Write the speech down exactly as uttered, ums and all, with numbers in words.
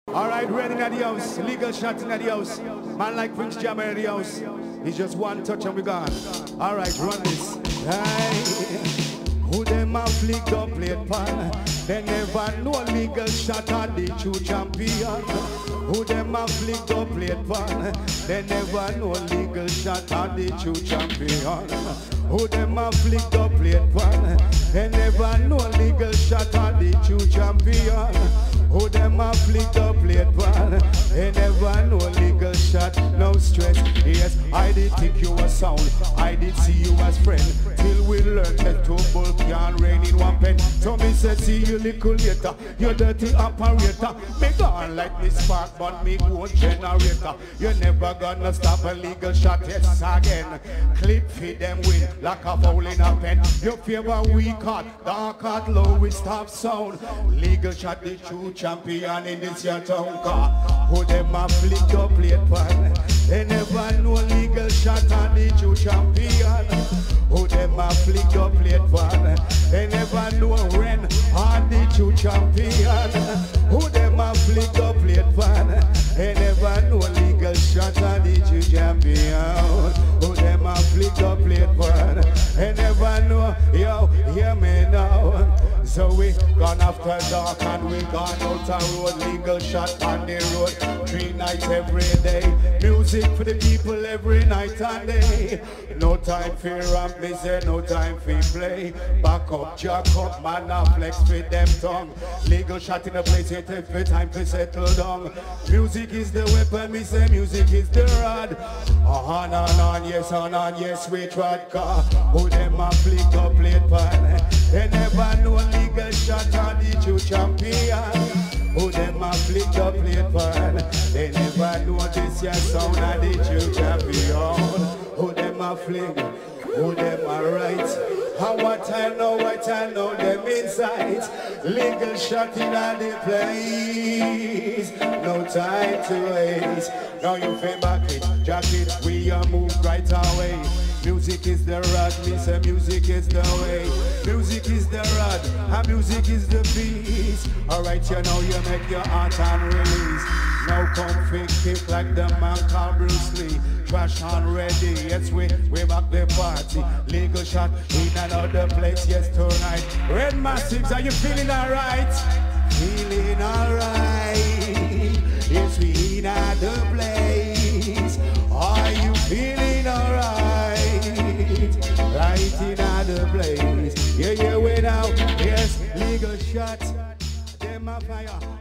Alright, ready in the house. Legal shot in the house. Man like Prince Jamo in the house. It's just one touch and we gone. Alright, run this. Hey. Who them a flick dubplate pan? They never know legal shot at the true champion. Who them a flick dubplate pan? They never know legal shot at the true champion. Who them a flick dubplate pan? They never know legal shot at the true champion. Who them a flick dubplate pan? They never know legal shot, no stress. Yes, I did think you were sound, I did see you as friend. Till we learn that two bull can rain in one pen. So me say see you little later, you dirty operator. Me gone like me spark but me own generator. You never gonna stop a legal shot, yes again. Clip feed them win like a foul in a pen. You favor weak heart, dark heart, low we stop sound. Legal shot the true champion in this your town car. Who them a flick dubplate pan? They never know legal shot on the true champion. Who them a flick dubplate pan? They never know Rennes on the true champion. Who them a flick dubplate pan? They never know legal shot on the true champion. Who them a flick dubplate pan? They never know. Yo, hear me now. So we gone after dark and we gone out the road. Legal shot on the road. Three nights every day. Music for the people every night and day. No time for ramp, me say no time for play. Back up, jack up, man a flex with them tongue. Legal shot in the place, it take the time to settle down. Music is the weapon, me say music is the rod. On and on, yes, on and yes, we tried car. Who them a flick dubplate pan? They never know legal shot on the true champion. Who them a flick dubplate pan? They never know this your sound of the true champion. Who them a flick? Who them a write? How what I know, what I know them inside. Legal shot in the place. No time to waste. Now you feel back it, jack it, we are move right away. Music is the rod, me say music is the way. Music is the rod, and music is the beat. Alright, you know you make your heart and release. Now come fake kick like the man called Bruce Lee. Trash on ready, yes we, we back the party. Legal shot in another place, yes tonight. Red Massives, are you feeling alright? Feeling alright. Yes we in another place. Are you feeling alright? Right in another place. Yeah, yeah, we now. Yes, legal shot. Them a fire.